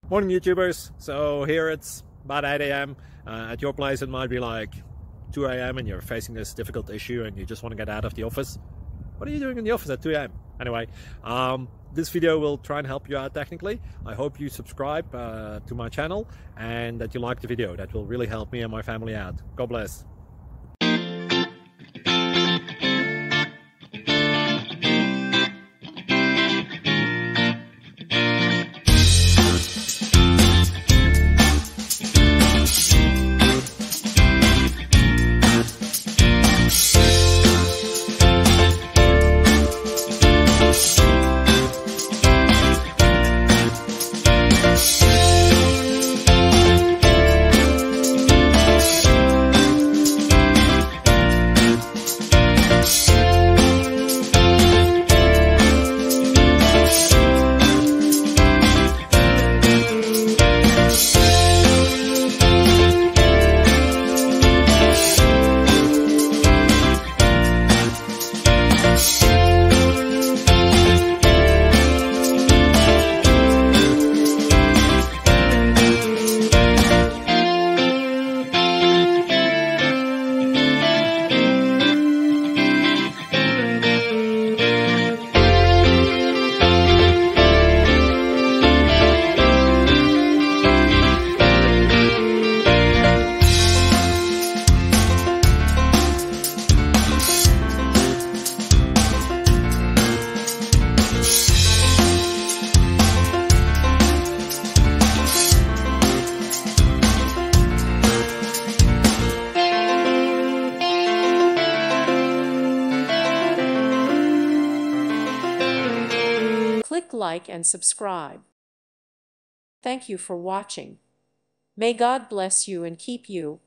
Morning YouTubers. So here it's about 8 a.m. At your place it might be like 2 a.m. and you're facing this difficult issue and you just want to get out of the office. What are you doing in the office at 2 a.m.? Anyway, this video will try and help you out technically. I hope you subscribe to my channel and that you like the video. That will really help me and my family out. God bless. Click like and subscribe. Thank you for watching. May God bless you and keep you.